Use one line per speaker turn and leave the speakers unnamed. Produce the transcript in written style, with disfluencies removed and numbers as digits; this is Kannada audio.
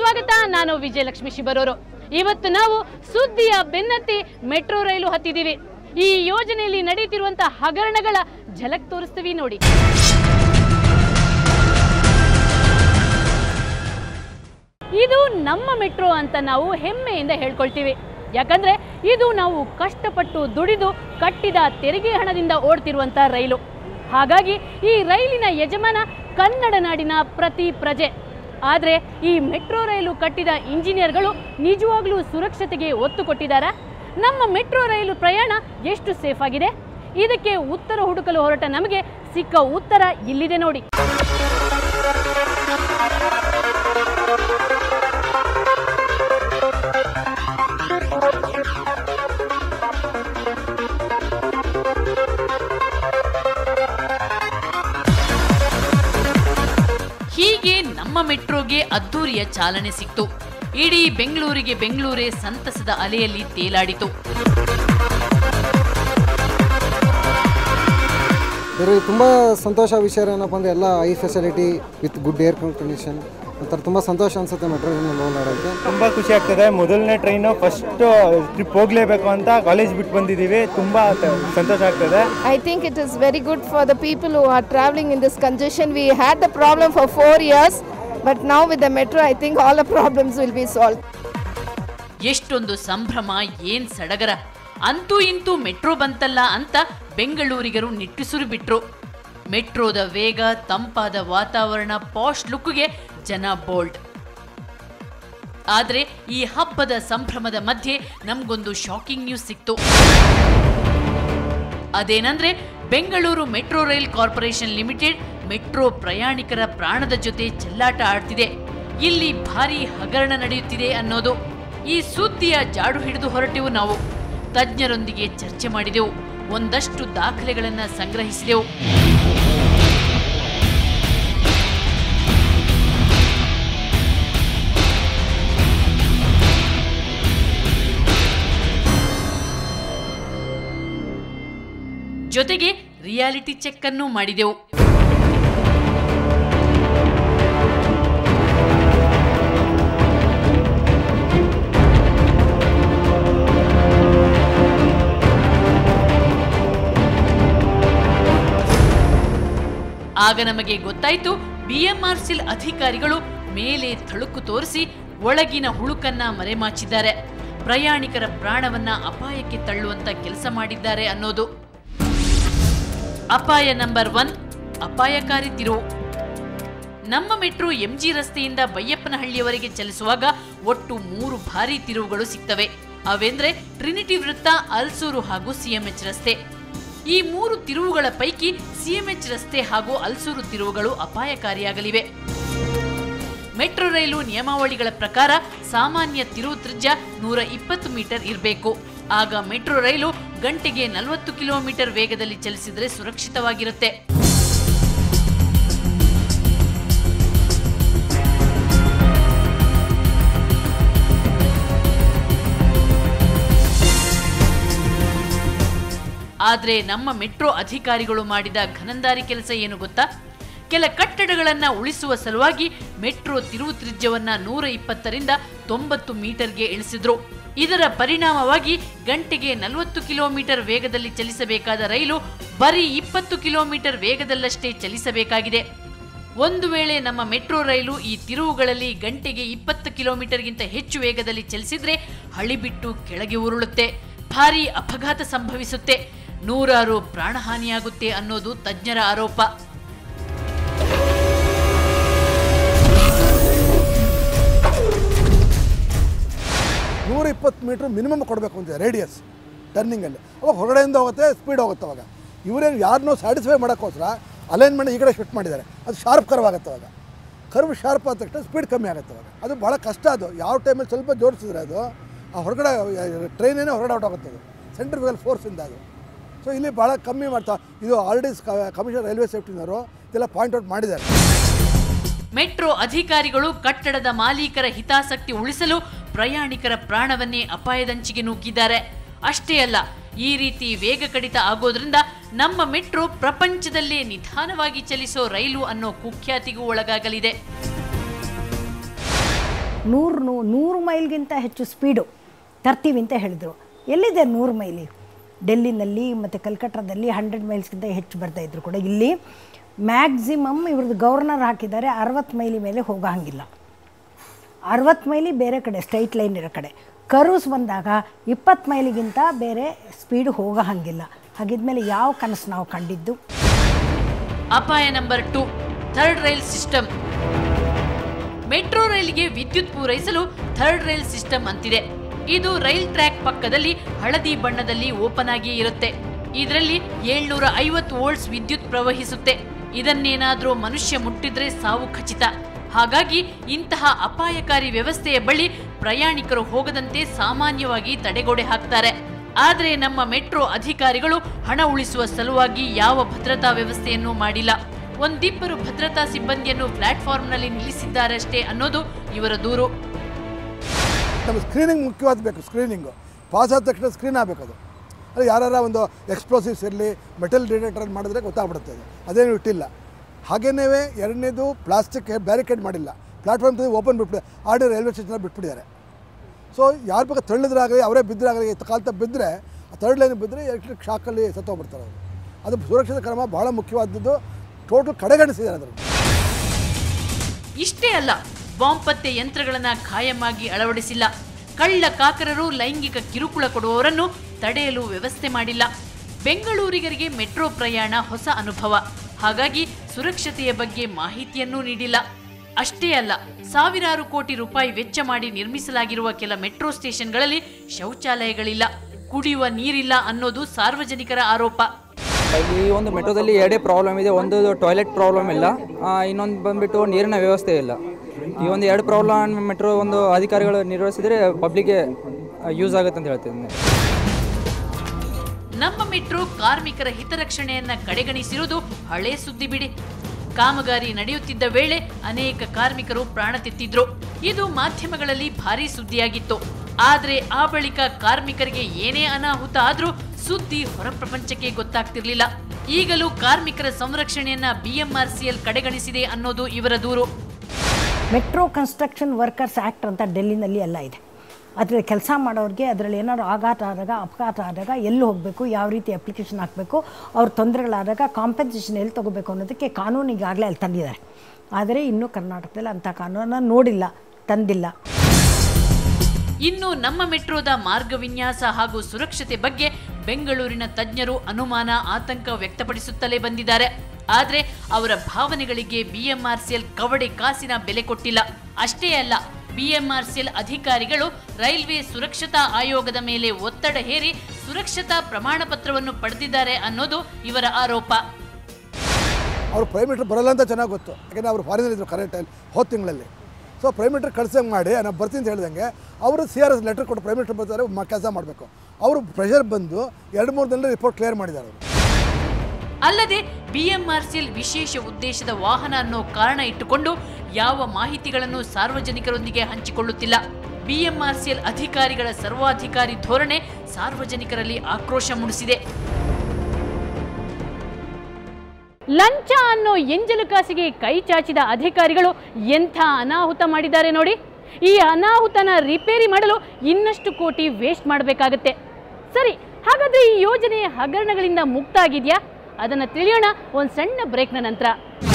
ಸ್ವಾಗತ. ನಾನು ವಿಜಯಲಕ್ಷ್ಮಿ ಶಿಬರೂರು. ಇವತ್ತು ನಾವು ಸುದ್ದಿಯ ಬೆನ್ನತ್ತಿ ಮೆಟ್ರೋ ರೈಲು ಹತ್ತಿದ್ದೀವಿ. ಈ ಯೋಜನೆಯಲ್ಲಿ ನಡೆಯುತ್ತಿರುವಂತಹ ಹಗರಣಗಳ ಝಲಕ್ ತೋರಿಸ್ತೀವಿ ನೋಡಿ. ಇದು ನಮ್ಮ ಮೆಟ್ರೋ ಅಂತ ನಾವು ಹೆಮ್ಮೆಯಿಂದ ಹೇಳ್ಕೊಳ್ತೀವಿ. ಯಾಕಂದ್ರೆ ಇದು ನಾವು ಕಷ್ಟಪಟ್ಟು ದುಡಿದು ಕಟ್ಟಿದ ತೆರಿಗೆ ಹಣದಿಂದ ಓಡ್ತಿರುವಂತಹ ರೈಲು. ಹಾಗಾಗಿ ಈ ರೈಲಿನ ಯಜಮಾನ ಕನ್ನಡ ನಾಡಿನ ಪ್ರತಿ ಪ್ರಜೆ. ಆದರೆ ಈ ಮೆಟ್ರೋ ರೈಲು ಕಟ್ಟಿದ ಇಂಜಿನಿಯರ್ಗಳು ನಿಜವಾಗ್ಲೂ ಸುರಕ್ಷತೆಗೆ ಒತ್ತು ಕೊಟ್ಟಿದ್ದಾರಾ? ನಮ್ಮ ಮೆಟ್ರೋ ರೈಲು ಪ್ರಯಾಣ ಎಷ್ಟು ಸೇಫ್ ಆಗಿದೆ? ಇದಕ್ಕೆ ಉತ್ತರ ಹುಡುಕಲು ಹೊರಟ ನಮಗೆ ಸಿಕ್ಕ ಉತ್ತರ ಇಲ್ಲಿದೆ ನೋಡಿ. ಹೀಗೆ ನಮ್ಮ ಮೆಟ್ರೋಗೆ ಅದ್ದೂರಿಯ ಚಾಲನೆ ಸಿಕ್ತು. ಇಡೀ ಬೆಂಗಳೂರೇ ಸಂತಸದ ಅಲೆಯಲ್ಲಿ ತೇಲಾಡಿತು.
ತುಂಬಾ ಸಂತೋಷ ವಿಷಯ ಏನಪ್ಪ ಅಂದ್ರೆ ಎಲ್ಲ ಐ facility with good air condition ಒಂಥರ ತುಂಬ ಸಂತೋಷ ಅನ್ಸುತ್ತೆ ಮೆಟ್ರೋ ನೋಡೋಕ್ಕೆ.
ತುಂಬ ಖುಷಿ ಆಗ್ತದೆ. ಮೊದಲನೇ ಟ್ರೈನು ಫಸ್ಟ್ ಟ್ರಿಪ್ ಹೋಗಲೇಬೇಕು ಅಂತ ಕಾಲೇಜ್ ಬಿಟ್ಟು ಬಂದಿದ್ದೀವಿ. ತುಂಬ ಸಂತೋಷ ಆಗ್ತದೆ.
I think it is very good for the people who are traveling in this congestion. We had the problem for 4 years, but now with the metro I think all the problems will be solved.
ಎಷ್ಟೊಂದು ಸಂಭ್ರಮ, ಏನ್ ಸಡಗರ! ಅಂತೂ ಇಂತೂ ಮೆಟ್ರೋ ಬಂತಲ್ಲ ಅಂತ ಬೆಂಗಳೂರಿಗರು ನಿಟ್ಟುಸಿರು ಬಿಟ್ರು. ಮೆಟ್ರೋದ ವೇಗ, ತಂಪಾದ ವಾತಾವರಣ, ಪಾಶ್ ಲುಕ್ಗೆ ಜನ ಬೋಲ್ಡ್. ಆದ್ರೆ ಈ ಹಬ್ಬದ ಸಂಭ್ರಮದ ಮಧ್ಯೆ ನಮಗೊಂದು ಶಾಕಿಂಗ್ ನ್ಯೂಸ್ ಸಿಕ್ತು. ಅದೇನಂದ್ರೆ Bengaluru metro rail corporation limited metro ಪ್ರಯಾಣಿಕರ ಪ್ರಾಣದ ಜೊತೆ ಚೆಲ್ಲಾಟ ಆಡ್ತಿದೆ. ಇಲ್ಲಿ ಭಾರೀ ಹಗರಣ ನಡೆಯುತ್ತಿದೆ ಅನ್ನೋದು. ಈ ಸುದ್ದಿಯ ಜಾಡು ಹಿಡಿದು ಹೊರಟೆವು ನಾವು. ತಜ್ಞರೊಂದಿಗೆ ಚರ್ಚೆ ಮಾಡಿದೆವು. ಒಂದಷ್ಟು ದಾಖಲೆಗಳನ್ನ ಸಂಗ್ರಹಿಸಿದೆವು. ಜೊತೆಗೆ ರಿಯಾಲಿಟಿ ಚೆಕ್ ಅನ್ನು ಮಾಡಿದೆವು. ಆಗ ನಮಗೆ ಗೊತ್ತಾಯಿತು, BMRCL ಅಧಿಕಾರಿಗಳು ಮೇಲೆ ಥಳುಕು ತೋರಿಸಿ ಒಳಗಿನ ಹುಳುಕನ್ನ ಮರೆಮಾಚಿದ್ದಾರೆ. ಪ್ರಯಾಣಿಕರ ಪ್ರಾಣವನ್ನ ಅಪಾಯಕ್ಕೆ ತಳ್ಳುವಂತ ಕೆಲಸ ಮಾಡಿದ್ದಾರೆ ಅನ್ನೋದು. ಅಪಾಯ ನಂಬರ್ 1, ಅಪಾಯಕಾರಿ ತಿರುವು. ನಮ್ಮ ಮೆಟ್ರೋ MG ರಸ್ತೆಯಿಂದ ಬೈಯಪ್ಪನಹಳ್ಳಿಯವರೆಗೆ ಚಲಿಸುವಾಗ ಒಟ್ಟು 3 ಭಾರೀ ತಿರುವುಗಳು ಸಿಗ್ತವೆ. ಅವೆಂದ್ರೆ ಟ್ರಿನಿಟಿ ವೃತ್ತ, ಅಲ್ಸೂರು ಹಾಗೂ CMH ರಸ್ತೆ. ಈ 3 ತಿರುವುಗಳ ಪೈಕಿ CMH ರಸ್ತೆ ಹಾಗೂ ಅಲ್ಸೂರು ತಿರುವುಗಳು ಅಪಾಯಕಾರಿಯಾಗಲಿವೆ. ಮೆಟ್ರೋ ರೈಲು ನಿಯಮಾವಳಿಗಳ ಪ್ರಕಾರ ಸಾಮಾನ್ಯ ತಿರುವು ತ್ರಿಜ್ಯ 120 ಮೀಟರ್ ಇರಬೇಕು. ಆಗ ಮೆಟ್ರೋ ರೈಲು ಗಂಟೆಗೆ 40 ಕಿಲೋಮೀಟರ್ ವೇಗದಲ್ಲಿ ಚಲಿಸಿದರೆ ಸುರಕ್ಷಿತವಾಗಿರುತ್ತೆ. ಆದ್ರೆ ನಮ್ಮ ಮೆಟ್ರೋ ಅಧಿಕಾರಿಗಳು ಮಾಡಿದ ಘನಂದಾರಿ ಕೆಲಸ ಏನು ಗೊತ್ತಾ? ಕೆಲ ಕಟ್ಟಡಗಳನ್ನ ಉಳಿಸುವ ಸಲುವಾಗಿ ಮೆಟ್ರೋ ತಿರುವು ತ್ರಿಜ್ಯವನ್ನ 120ರಿಂದ 90 ಮೀಟರ್ಗೆ ಇಳಿಸಿದ್ರು. ಇದರ ಪರಿಣಾಮವಾಗಿ ಗಂಟೆಗೆ 40 ಕಿಲೋಮೀಟರ್ ವೇಗದಲ್ಲಿ ಚಲಿಸಬೇಕಾದ ರೈಲು ಬರೀ 20 ಕಿಲೋಮೀಟರ್ ವೇಗದಲ್ಲಷ್ಟೇ ಚಲಿಸಬೇಕಾಗಿದೆ. ಒಂದು ವೇಳೆ ನಮ್ಮ ಮೆಟ್ರೋ ರೈಲು ಈ ತಿರುವುಗಳಲ್ಲಿ ಗಂಟೆಗೆ 20 ಕಿಲೋಮೀಟರ್ಗಿಂತ ಹೆಚ್ಚು ವೇಗದಲ್ಲಿ ಚಲಿಸಿದ್ರೆ ಹಳಿ ಬಿಟ್ಟು ಕೆಳಗೆ ಉರುಳುತ್ತೆ, ಭಾರೀ ಅಪಘಾತ ಸಂಭವಿಸುತ್ತೆ, 100 ಪ್ರಾಣಹಾನಿಯಾಗುತ್ತೆ ಅನ್ನೋದು ತಜ್ಞರ ಆರೋಪ.
ಮೀಟರ್ ಮಿನಿಮಮ್ ಕೊಡಬೇಕು ಅಂತ ರೇಡಿಯಸ್ ಟರ್ನಿಂಗಲ್ಲಿ. ಅವಾಗ ಹೊರಗಡೆಯಿಂದ ಹೋಗುತ್ತೆ, ಸ್ಪೀಡ್ ಹೋಗುತ್ತೆ. ಅವಾಗ ಇವರೇನು ಯಾರನ್ನೋ ಸ್ಯಾಟಿಸ್ಫೈ ಮಾಡೋಕ್ಕೋಸ್ಕರ ಅಲೈನ್ಮೆಂಟ್ ಈ ಕಡೆ ಶಿಫ್ಟ್ ಮಾಡಿದ್ದಾರೆ. ಅದು ಶಾರ್ಪ್ ಕರ್ವ್ ಆಗುತ್ತೆ. ಅವಾಗ ಕರ್ವ್ ಶಾರ್ಪ್ ಆದ ತಕ್ಷಣ ಸ್ಪೀಡ್ ಕಮ್ಮಿ ಆಗುತ್ತೆ. ಅವಾಗ ಅದು ಭಾಳ ಕಷ್ಟ. ಅದು ಯಾವ ಟೈಮಲ್ಲಿ ಸ್ವಲ್ಪ ಜೋಡಿಸಿದ್ರೆ ಅದು ಆ ಹೊರಗಡೆ ಟ್ರೈನೇನೇ ಹೊರಗಡೆ ಹೊರಟೋಗುತ್ತೆ. ಅದು ಸೆಂಟ್ರಿಫ್ಯೂಗಲ್ ಫೋರ್ಸಿಂದ ಅದು. ಸೊ ಇಲ್ಲಿ ಭಾಳ ಕಮ್ಮಿ ಮಾಡ್ತಾ ಇದು ಆಲ್ರೆಡಿ ಕಮಿಷನರ್ ರೈಲ್ವೆ ಸೇಫ್ಟಿನವರು ಇದೆಲ್ಲ ಪಾಯಿಂಟ್ ಔಟ್ ಮಾಡಿದ್ದಾರೆ.
ಮೆಟ್ರೋ ಅಧಿಕಾರಿಗಳು ಕಟ್ಟಡದ ಮಾಲೀಕರ ಹಿತಾಸಕ್ತಿ ಉಳಿಸಲು ಪ್ರಯಾಣಿಕರ ಪ್ರಾಣವನ್ನೇ ಅಪಾಯದಂಚಿಗೆ ನೂಕಿದ್ದಾರೆ. ಅಷ್ಟೇ ಅಲ್ಲ, ಈ ರೀತಿ ವೇಗ ಕಡಿತ ಆಗೋದ್ರಿಂದ ನಮ್ಮ ಮೆಟ್ರೋ ಪ್ರಪಂಚದಲ್ಲೇ ನಿಧಾನವಾಗಿ ಚಲಿಸೋ ರೈಲು ಅನ್ನೋ ಕುಖ್ಯಾತಿಗೂ ಒಳಗಾಗಲಿದೆ.
100 ಮೈಲ್ಗಿಂತ ಹೆಚ್ಚು ಸ್ಪೀಡು ತರ್ತೀವಿ ಅಂತ ಹೇಳಿದರು. ಎಲ್ಲಿದೆ 100 ಮೈಲಿ? ಡೆಲ್ಲಿನಲ್ಲಿ ಮತ್ತು ಕಲ್ಕಟ್ಟಾದಲ್ಲಿ 100 ಮೈಲ್ಸ್ಗಿಂತ ಹೆಚ್ಚು ಬರ್ತಾಯಿದ್ರು ಕೂಡ. ಇಲ್ಲಿ ಮ್ಯಾಕ್ಸಿಮಮ್ ಇವ್ರದ್ದು ಗವರ್ನರ್ ಹಾಕಿದ್ದಾರೆ 60 ಮೈಲಿ ಮೇಲೆ ಹೋಗೋ ಹಾಗಿಲ್ಲ. 60 ಮೈಲಿ ಬೇರೆ ಕಡೆ ಸ್ಟ್ರೈಟ್ ಲೈನ್ ಇರೋ ಕಡೆ. ಕರೂಸ್ ಬಂದಾಗ 20 ಮೈಲಿಗಿಂತ ಬೇರೆ ಸ್ಪೀಡ್ ಹೋಗೋ ಹಾಗಿಲ್ಲ. ಹಾಗಿದ್ಮೇಲೆ ಯಾವ ಕನಸು ನಾವು ಕಂಡಿದ್ದು?
ಅಪಾಯ number 2, third rail system. Metro ರೈಲಿಗೆ ವಿದ್ಯುತ್ ಪೂರೈಸಲು ಥರ್ಡ್ ರೈಲ್ ಸಿಸ್ಟಮ್ ಅಂತಿದೆ. ಇದು ರೈಲ್ ಟ್ರ್ಯಾಕ್ ಪಕ್ಕದಲ್ಲಿ ಹಳದಿ ಬಣ್ಣದಲ್ಲಿ ಓಪನ್ ಆಗಿ ಇರುತ್ತೆ. ಇದರಲ್ಲಿ 750 ವೋಲ್ಟ್ಸ್ ವಿದ್ಯುತ್ ಪ್ರವಹಿಸುತ್ತೆ. ಇದನ್ನೇನಾದ್ರೂ ಮನುಷ್ಯ ಮುಟ್ಟಿದ್ರೆ ಸಾವು ಖಚಿತ. ಹಾಗಾಗಿ ಇಂತಹ ಅಪಾಯಕಾರಿ ವ್ಯವಸ್ಥೆಯ ಬಳಿ ಪ್ರಯಾಣಿಕರು ಹೋಗದಂತೆ ಸಾಮಾನ್ಯವಾಗಿ ತಡೆಗೋಡೆ ಹಾಕ್ತಾರೆ. ಆದರೆ ನಮ್ಮ ಮೆಟ್ರೋ ಅಧಿಕಾರಿಗಳು ಹಣ ಉಳಿಸುವ ಸಲುವಾಗಿ ಯಾವ ಭದ್ರತಾ ವ್ಯವಸ್ಥೆಯನ್ನು ಮಾಡಿಲ್ಲ. ಒಂದಿಬ್ಬರು ಭದ್ರತಾ ಸಿಬ್ಬಂದಿಯನ್ನು ಪ್ಲಾಟ್ಫಾರ್ಮ್ನಲ್ಲಿ ನಿಲ್ಲಿಸಿದ್ದಾರಷ್ಟೇ ಅನ್ನೋದು ಇವರ ದೂರು.
ನಮಗೆ ಸ್ಕ್ರೀನಿಂಗ್ ಮುಖ್ಯವಾದ ಬೇಕು. ಸ್ಕ್ರೀನಿಂಗು ಪಾಸ್ ಆದ ತಕ್ಷಣ ಸ್ಕ್ರೀನ್ ಆಗಬೇಕು. ಅದು ಯಾರು ಒಂದು ಎಕ್ಸ್ಪ್ಲೋಸಿವ್ಸ್ ಇರಲಿ, ಮೆಟಲ್ ಡಿಟೆಕ್ಟರ್ ಮಾಡಿದ್ರೆ ಗೊತ್ತಾಗ್ಬಿಡುತ್ತೆ. ಅದೇನು ಇಟ್ಟಿಲ್ಲ. ಹಾಗೇನೇ ಎರಡನೇದು ಪ್ಲಾಸ್ಟಿಕ್ ಬ್ಯಾರಿಕೇಡ್ ಮಾಡಿಲ್ಲ. ಪ್ಲಾಟ್ಫಾರ್ಮ್ ಓಪನ್ ಬಿಟ್ಬಿಟ್ಟು ಆಡಿ ರೈಲ್ವೆ ಸ್ಟೇಷನ್ ಬಿಟ್ಬಿಟ್ಟಿದ್ದಾರೆ. ಸೊ ಯಾರು ಬೇಕಾದ್ರೆ ತಳ್ಳಿದ್ರಾಗಲಿ ಅವರೇ ಬಿದ್ದರಾಗಲಿ ಕಾಲ್ ತಪ್ಪು ಬಿದ್ದರೆ ಥರ್ಡ್ ಲೈನ್ ಬಿದ್ದರೆ ಎಲೆಕ್ಟ್ರಿಕ್ ಶಾಕಲ್ಲಿ ಸತ್ತೋಗ್ಬಿಡ್ತಾರೆ ಅವರು. ಅದು ಸುರಕ್ಷಿತ ಕ್ರಮ ಬಹಳ ಮುಖ್ಯವಾದದ್ದು. ಟೋಟಲ್ ಕಡೆಗಣಿಸಿದ್ದಾರೆ ಅದನ್ನು.
ಇಷ್ಟೇ ಅಲ್ಲ, ಬಾಂಬ್ ಪತ್ತೆ ಯಂತ್ರಗಳನ್ನು ಖಾಯಮಾಗಿ ಅಳವಡಿಸಿಲ್ಲ. ಕಳ್ಳ ಕಾಕರರು ಲೈಂಗಿಕ ಕಿರುಕುಳ ಕೊಡುವವರನ್ನು ತಡೆಯಲು ವ್ಯವಸ್ಥೆ ಮಾಡಿಲ್ಲ. ಬೆಂಗಳೂರಿಗರಿಗೆ ಮೆಟ್ರೋ ಪ್ರಯಾಣ ಹೊಸ ಅನುಭವ. ಹಾಗಾಗಿ ಸುರಕ್ಷತೆಯ ಬಗ್ಗೆ ಮಾಹಿತಿಯನ್ನೂ ನೀಡಿಲ್ಲ. ಅಷ್ಟೇ ಅಲ್ಲ, ಸಾವಿರಾರು ಕೋಟಿ ರೂಪಾಯಿ ವೆಚ್ಚ ಮಾಡಿ ನಿರ್ಮಿಸಲಾಗಿರುವ ಕೆಲ ಮೆಟ್ರೋ ಸ್ಟೇಷನ್ಗಳಲ್ಲಿ ಶೌಚಾಲಯಗಳಿಲ್ಲ, ಕುಡಿಯುವ ನೀರಿಲ್ಲ ಅನ್ನೋದು ಸಾರ್ವಜನಿಕರ ಆರೋಪ.
ಈ ಒಂದು ಮೆಟ್ರೋದಲ್ಲಿ 2 ಪ್ರಾಬ್ಲಮ್ ಇದೆ. ಒಂದು ಟಾಯ್ಲೆಟ್ ಪ್ರಾಬ್ಲಮ್ ಇಲ್ಲ, ಇನ್ನೊಂದು ಬಂದ್ಬಿಟ್ಟು ನೀರಿನ ವ್ಯವಸ್ಥೆ ಇಲ್ಲ. ಈ ಒಂದು 2 ಪ್ರಾಬ್ಲಮ್ ಮೆಟ್ರೋ ಒಂದು ಅಧಿಕಾರಿಗಳು ನಿರ್ವಹಿಸಿದರೆ ಪಬ್ಲಿಕ್ಗೆ ಯೂಸ್ ಆಗುತ್ತೆ ಅಂತ ಹೇಳ್ತಿದ್ದೀನಿ.
ನಮ್ಮ ಮೆಟ್ರೋ ಕಾರ್ಮಿಕರ ಹಿತರಕ್ಷಣೆಯನ್ನ ಕಡೆಗಣಿಸಿರುವುದು ಹಳೆ ಸುದ್ದಿ ಬಿಡಿ. ಕಾಮಗಾರಿ ನಡೆಯುತ್ತಿದ್ದ ವೇಳೆ ಅನೇಕ ಕಾರ್ಮಿಕರು ಪ್ರಾಣ ತೆತ್ತಿದ್ರು. ಇದು ಮಾಧ್ಯಮಗಳಲ್ಲಿ ಭಾರೀ ಸುದ್ದಿಯಾಗಿತ್ತು. ಆದ್ರೆ ಆ ಬಳಿಕ ಕಾರ್ಮಿಕರಿಗೆ ಏನೇ ಅನಾಹುತ ಆದ್ರೂ ಸುದ್ದಿ ಹೊರ ಪ್ರಪಂಚಕ್ಕೆ ಗೊತ್ತಾಗ್ತಿರ್ಲಿಲ್ಲ. ಈಗಲೂ ಕಾರ್ಮಿಕರ ಸಂರಕ್ಷಣೆಯನ್ನ BMRCL ಕಡೆಗಣಿಸಿದೆ ಅನ್ನೋದು ಇವರ ದೂರು.
ಮೆಟ್ರೋ ಕನ್ಸ್ಟ್ರಕ್ಷನ್ ವರ್ಕರ್ಸ್ ಆ್ಯಕ್ಟ್ ಅಂತ ಡೆಲ್ಲಿನಲ್ಲಿ ಎಲ್ಲ ಇದೆ. ಅದರಲ್ಲಿ ಕೆಲಸ ಮಾಡೋರಿಗೆ ಅದರಲ್ಲಿ ಏನಾದ್ರು ಆಘಾತ ಆದಾಗ, ಅಪಘಾತ ಆದಾಗ ಎಲ್ಲಿ ಹೋಗಬೇಕು, ಯಾವ ರೀತಿ ಅಪ್ಲಿಕೇಶನ್ ಹಾಕಬೇಕು, ಅವ್ರ ತೊಂದರೆಗಳಾದಾಗ ಕಾಂಪೆನ್ಸೇಷನ್ ಎಲ್ಲಿ ತೊಗೋಬೇಕು ಅನ್ನೋದಕ್ಕೆ ಕಾನೂನು ಈಗಾಗಲೇ ಅಲ್ಲಿ ತಂದಿದ್ದಾರೆ. ಆದರೆ ಇನ್ನೂ ಕರ್ನಾಟಕದಲ್ಲಿ ಅಂಥ ಕಾನೂನನ್ನು ನೋಡಿಲ್ಲ, ತಂದಿಲ್ಲ.
ಇನ್ನು ನಮ್ಮ ಮೆಟ್ರೋದ ಮಾರ್ಗ ವಿನ್ಯಾಸ ಹಾಗೂ ಸುರಕ್ಷತೆ ಬಗ್ಗೆ ಬೆಂಗಳೂರಿನ ತಜ್ಞರು ಅನುಮಾನ, ಆತಂಕ ವ್ಯಕ್ತಪಡಿಸುತ್ತಲೇ ಬಂದಿದ್ದಾರೆ. ಆದರೆ ಅವರ ಭಾವನೆಗಳಿಗೆ BMRCL ಕವಡೆ ಕಾಸಿನ ಬೆಲೆ ಕೊಟ್ಟಿಲ್ಲ. ಅಷ್ಟೇ ಅಲ್ಲ, BMRCL ಅಧಿಕಾರಿಗಳು ರೈಲ್ವೆ ಸುರಕ್ಷತಾ ಆಯೋಗದ ಮೇಲೆ ಒತ್ತಡ ಹೇರಿ ಸುರಕ್ಷತಾ ಪ್ರಮಾಣ ಪತ್ರವನ್ನು ಪಡೆದಿದ್ದಾರೆ ಅನ್ನೋದು ಇವರ ಆರೋಪ.
ಅವರು ಪ್ರೈಮ್ ಮಿನಿಸ್ಟರ್ ಬರಲ್ಲ ಅಂತ ಚೆನ್ನಾಗಿ ಗೊತ್ತು. ಯಾಕೆಂದರೆ ಅವರು ಫಾರಿನಲ್ಲಿ ಇದ್ರು ಕರೆಕ್ಟ್ ಟೈಮ್ ಹೋದ ತಿಂಗಳಲ್ಲಿ. ಸೊ ಪ್ರೈಮ್ ಮಿನಿಸ್ಟರ್ ಕಳ್ಸಂಗೆ ಮಾಡಿ ನಾನು ಬರ್ತೀನಿ ಅಂತ ಹೇಳ್ದಂಗೆ ಅವರು CRS ಲೆಟರ್ ಕೊಟ್ಟು ಪ್ರೈಮ್ ಮಿನಿಸ್ಟರ್ ಬರ್ತಾರೆ, ಕೆಲಸ ಮಾಡಬೇಕು. ಅವರು ಪ್ರೆಷರ್ ಬಂದು 2-3 ದಿನದಲ್ಲಿ ರಿಪೋರ್ಟ್ ಕ್ಲಿಯರ್ ಮಾಡಿದ್ದಾರೆ ಅವರು.
ಅಲ್ಲದೆ BMRCL ವಿಶೇಷ ಉದ್ದೇಶದ ವಾಹನ ಅನ್ನೋ ಕಾರಣ ಇಟ್ಟುಕೊಂಡು ಯಾವ ಮಾಹಿತಿಗಳನ್ನು ಸಾರ್ವಜನಿಕರೊಂದಿಗೆ ಹಂಚಿಕೊಳ್ಳುತ್ತಿಲ್ಲ. BMRCL ಅಧಿಕಾರಿಗಳ ಸರ್ವಾಧಿಕಾರಿ ಧೋರಣೆ ಸಾರ್ವಜನಿಕರಲ್ಲಿ ಆಕ್ರೋಶ ಮೂಡಿಸಿದೆ. ಲಂಚ ಅನ್ನೋ ಎಂಜಲು ಕಾಸಿಗೆ ಕೈ ಚಾಚಿದ ಅಧಿಕಾರಿಗಳು ಎಂಥ ಅನಾಹುತ ಮಾಡಿದ್ದಾರೆ ನೋಡಿ. ಈ ಅನಾಹುತನ ರಿಪೇರಿ ಮಾಡಲು ಇನ್ನಷ್ಟು ಕೋಟಿ ವೇಸ್ಟ್ ಮಾಡಬೇಕಾಗತ್ತೆ. ಸರಿ, ಹಾಗಾದ್ರೆ ಈ ಯೋಜನೆ ಹಗರಣಗಳಿಂದ ಮುಕ್ತ ಆಗಿದೆಯಾ? ಅದನ್ನು ತಿಳಿಯೋಣ ಒಂದು ಸಣ್ಣ ಬ್ರೇಕ್ನ ನಂತರ.